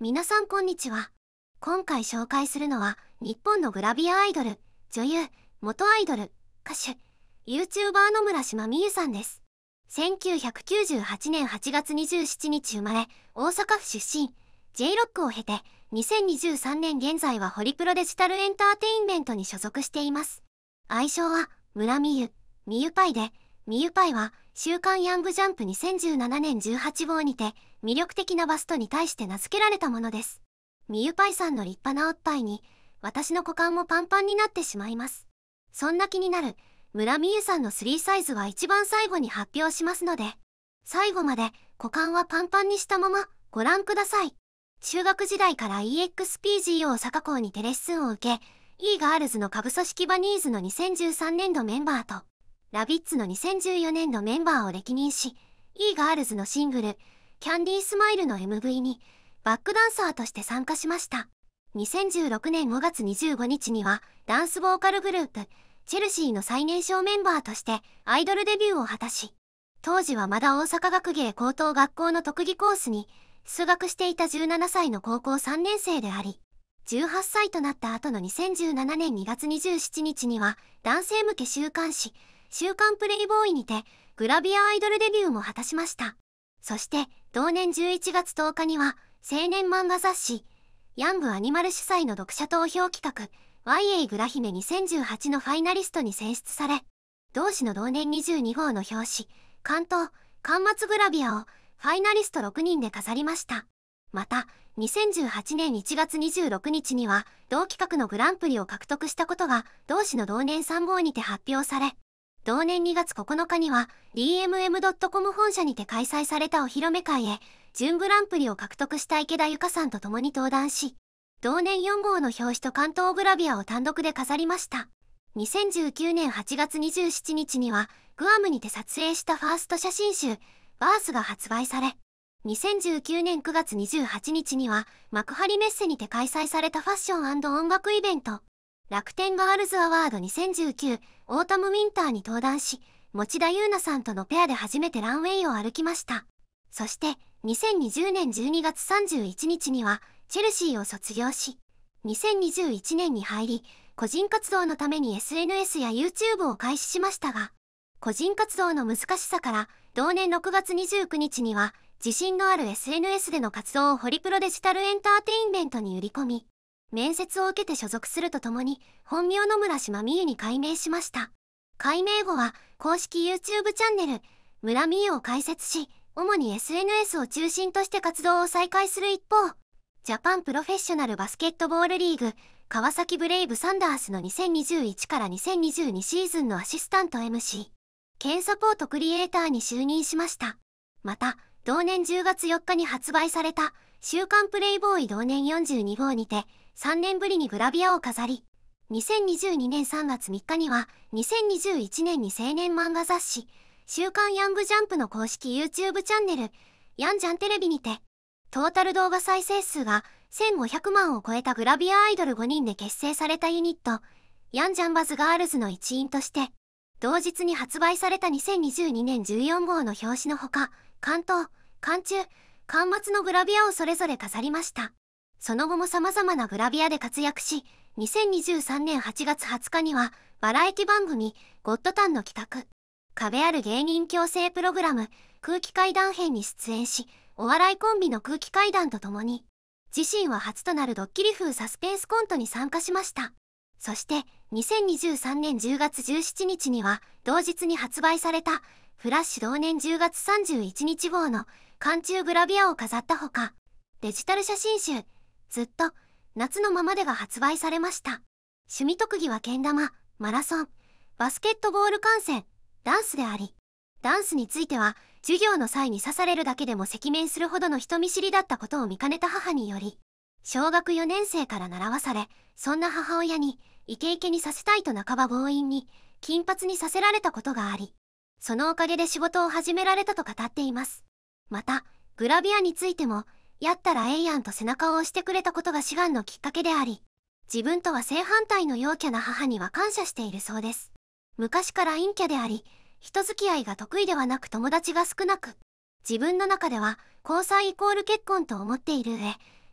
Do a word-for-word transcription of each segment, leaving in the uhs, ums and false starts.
皆さんこんにちは。今回紹介するのは日本のグラビアアイドル、女優、元アイドル、歌手、YouTuber 野村島美優さんです。せんきゅうひゃくきゅうじゅうはちねんはちがつにじゅうしちにち生まれ、大阪府出身、J-ロック を経て、にせんにじゅうさんねん現在はホリプロデジタルエンターテインメントに所属しています。愛称は村美優、美優パイで、美優パイは週刊ヤングジャンプにせんじゅうななねんじゅうはちごうにて魅力的なバストに対して名付けられたものです。美優パイさんの立派なおっぱいに私の股間もパンパンになってしまいます。そんな気になる村美優さんのスリーサイズは一番最後に発表しますので、最後まで股間はパンパンにしたままご覧ください。中学時代から イーエックスピージーオー 大阪校にてレッスンを受け、E ガールズの下部組織バニーズのにせんじゅうさんねんどメンバーとラビッツのにせんじゅうよねんどメンバーを歴任し、E ガールズのシングルキャンディースマイルの エムブイ にバックダンサーとして参加しました。にせんじゅうろくねんごがつにじゅうごにちにはダンスボーカルグループチェルシーの最年少メンバーとしてアイドルデビューを果たし、当時はまだ大阪学芸高等学校の特技コースに出学していたじゅうななさいの高校さんねんせいであり、じゅうはっさいとなった後のにせんじゅうななねんにがつにじゅうしちにちには男性向け週刊誌週刊プレイボーイにてグラビアアイドルデビューも果たしました。そして同年じゅういちがつとおかには青年漫画雑誌ヤングアニマル主催の読者投票企画 ワイエー グラ姫にせんじゅうはちのファイナリストに選出され、同誌の同年にじゅうにごうの表紙関東巻末グラビアをファイナリストろくにんで飾りました。またにせんじゅうはちねんいちがつにじゅうろくにちには同企画のグランプリを獲得したことが同誌の同年さんごうにて発表され、同年にがつここのかには ディーエムエムドットコム 本社にて開催されたお披露目会へ準グランプリを獲得した池田由香さんと共に登壇し、同年よんごうの表紙と関東グラビアを単独で飾りました。にせんじゅうきゅうねんはちがつにじゅうしちにちにはグアムにて撮影したファースト写真集バースが発売され、にせんじゅうきゅうねんくがつにじゅうはちにちには幕張メッセにて開催されたファッション&音楽イベント楽天ガールズアワードにせんじゅうきゅうオータムウィンターに登壇し、持田優奈さんとのペアで初めてランウェイを歩きました。そしてにせんにじゅうねんじゅうにがつさんじゅういちにちにはチェルシーを卒業し、にせんにじゅういちねんに入り個人活動のために エスエヌエス や YouTube を開始しましたが、個人活動の難しさから同年ろくがつにじゅうくにちには自信のある エスエヌエス での活動をホリプロデジタルエンターテインメントに売り込み、面接を受けて所属するとともに本名野村島美優に改名しました。改名後は公式 YouTube チャンネル村美優を開設し、主に エスエヌエス を中心として活動を再開する一方、ジャパンプロフェッショナルバスケットボールリーグ川崎ブレイブサンダースのにせんにじゅういちからにせんにじゅうにシーズンのアシスタント エムシー 兼サポートクリエイターに就任しました。また同年じゅうがつよっかに発売された週刊プレイボーイ同年よんじゅうにごうにてさんねんぶりにグラビアを飾り、にせんにじゅうにねんさんがつみっかにはにせんにじゅういちねんに青年漫画雑誌週刊ヤングジャンプの公式 YouTube チャンネルヤンジャンテレビにてトータル動画再生数がせんごひゃくまんを超えたグラビアアイドルごにんで結成されたユニットヤンジャンバズガールズの一員として同日に発売されたにせんにじゅうにねんじゅうよんごうの表紙のほか関東関中巻末のグラビアをそれぞれ飾りました。その後も様々なグラビアで活躍し、にせんにじゅうさんねんはちがつはつかにはバラエティ番組ゴッドタンの企画壁ある芸人矯正プログラム空気階段編に出演し、お笑いコンビの空気階段と共に自身は初となるドッキリ風サスペンスコントに参加しました。そしてにせんにじゅうさんねんじゅうがつじゅうしちにちには同日に発売されたフラッシュ同年じゅうがつさんじゅういちにち号の寒中グラビアを飾ったほか、デジタル写真集ずっと夏のままでが発売されました。趣味特技はけん玉、マラソン、バスケットボール観戦、ダンスであり、ダンスについては授業の際に刺されるだけでも赤面するほどの人見知りだったことを見かねた母により、小学よねんせいから習わされ、そんな母親にイケイケにさせたいと半ば強引に金髪にさせられたことがあり、そのおかげで仕事を始められたと語っています。またグラビアについてもやったらええやんと背中を押してくれたことが志願のきっかけであり、自分とは正反対の陽キャな母には感謝しているそうです。昔から陰キャであり、人付き合いが得意ではなく友達が少なく、自分の中では交際イコール結婚と思っている上、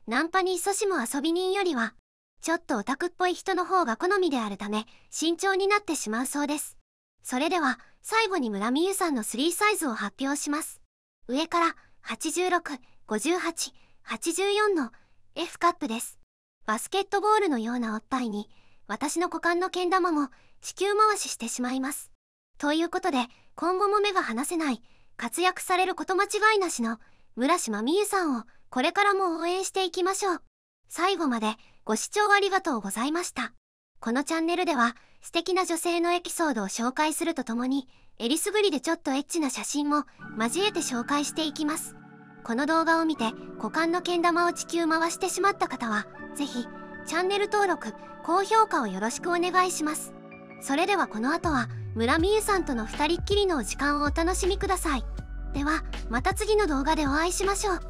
ナンパに勤しむ遊び人よりはちょっとオタクっぽい人の方が好みであるため慎重になってしまうそうです。それでは最後に村美優さんのスリーサイズを発表します。上からはちじゅうろく、ごじゅうはち、はちじゅうよんの エフ カップです。バスケットボールのようなおっぱいに私の股間のけん玉も地球回ししてしまいます。ということで今後も目が離せない活躍されること間違いなしの村島美優さんをこれからも応援していきましょう。最後までご視聴ありがとうございました。このチャンネルでは素敵な女性のエピソードを紹介するとともにえりすぐりでちょっとエッチな写真も交えて紹介していきます。この動画を見て股間のけん玉を地球回してしまった方はぜひチャンネル登録、高評価をよろしくお願いします。それではこの後は村美優さんとのふたりっきりのお時間をお楽しみください。ではまた次の動画でお会いしましょう。